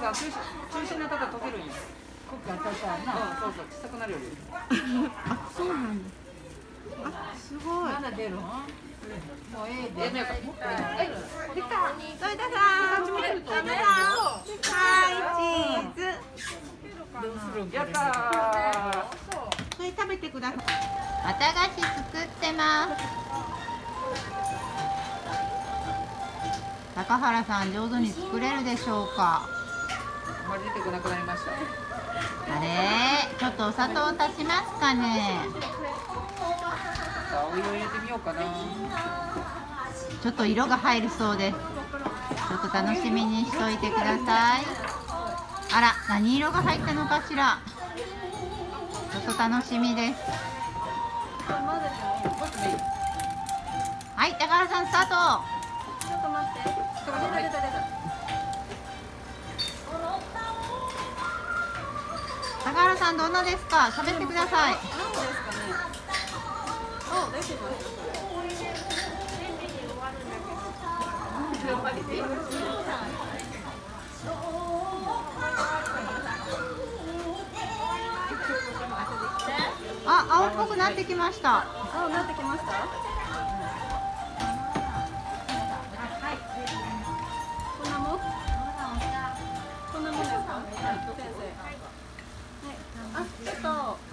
中心に当たったら溶けるんよ。 こっから当たったらな。 そうそう、小さくなるより。 あ、そうなんだ。あ、すごい。 まだ出るん？もうええで。 やめようか。 はい、できた。 そいださん。そいださん。はい、チーズ。 どうするん？ やったー。 それ食べてください。 綿菓子作ってます。高原さん、上手に作れるでしょうか。 あまり出てこなくなりました。 あれ、ちょっとお砂糖足しますかね。 さあ、お湯を入れてみようかな。 ちょっと色が入るそうです。ちょっと楽しみにしといてください。あら、何色が入ったのかしら。ちょっと楽しみです。はい、高原さんスタート。 ちょっと待って。出た。 高原さんどんなですか。喋ってください。 何ですかね。お、出てます。 あ、青っぽくなってきました。 あ、なってきました。こんなもんですか。先生。はい。あ、ちょっと。